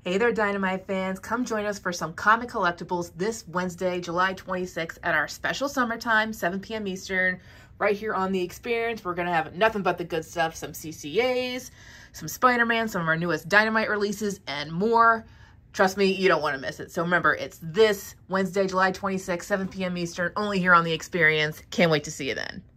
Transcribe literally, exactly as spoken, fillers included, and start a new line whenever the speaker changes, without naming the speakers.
Hey there, Dynamite fans. Come join us for some comic collectibles this Wednesday, July twenty-sixth at our special summertime, seven p m Eastern, right here on The Experience. We're going to have nothing but the good stuff, some C C As, some Spider-Man, some of our newest Dynamite releases, and more. Trust me, you don't want to miss it. So remember, it's this Wednesday, July twenty-sixth, seven p m Eastern, only here on The Experience. Can't wait to see you then.